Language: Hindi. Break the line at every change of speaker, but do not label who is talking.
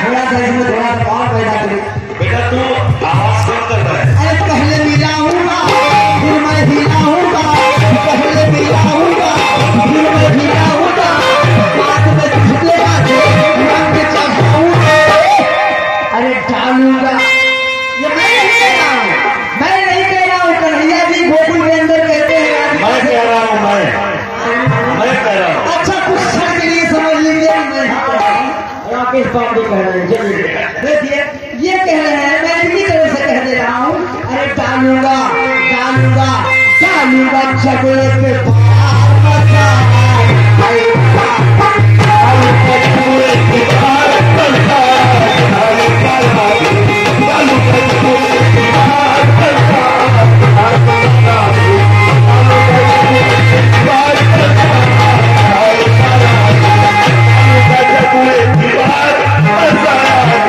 थोड़ा सा इसमें थोड़ा और पैदा करें।
बेटा तू आवाज कम कर रहा है।
अरे पहले मिलाऊंगा फिर मैं हिलाऊंगा, पहले मिलाऊंगा फिर मैं हिलाऊंगा, बात में झुकेगा रंग चढ़ाऊंगा, अरे डालूंगा। ये मैं नहीं कह रहा हूँ, मैं नहीं कह रहा हूँ, कन्हैया जी गोकुल के अंदर कहते हैं।
मैं कह रहा हूँ, मैं कह रहा हूँ।
अच्छा कुछ क्षण के लिए समझ लीजिए, मैं राकेश पांडे कह रहे हैं। चलिए देखिए ये कह रहे हैं, मैं इसी तरह से कह दे रहा हूँ। अरे डालूंगा डालूंगा डालूंगा झगड़े पे पार मचा,